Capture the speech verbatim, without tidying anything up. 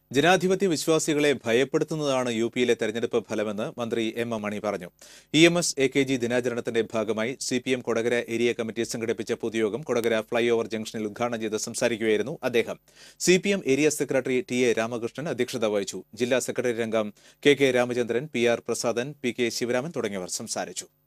ജനാധിപത്യ വിശ്വാസികളെ ഭയപ്പെടുത്തുന്നതാണ് യു പിയിലെ തെരഞ്ഞെടുപ്പ് ഫലമെന്ന് മന്ത്രി എം എം മണി പറഞ്ഞു. E M S A K G ദിനാചരണത്തിന്റെ ഭാഗമായി C P M Kodakara area committee സംഘടിപ്പിച്ച പൊതുയോഗം കൊടകര ഫ്ളൈ ഓവർ ജംഗ്ഷനിൽ ഉദ്ഘാടനം ചെയ്ത് സംസാരിക്കുകയായിരുന്നു അദ്ദേഹം. C P M area secretary T A Ramakrishnan അധ്യക്ഷത വഹിച്ചു. ജില്ലാ സെക്രട്ടറി അംഗം K K Ramachandran, P R Prasadan, P K Sivaraman തുടങ്ങിയവർ സംസാരിച്ചു.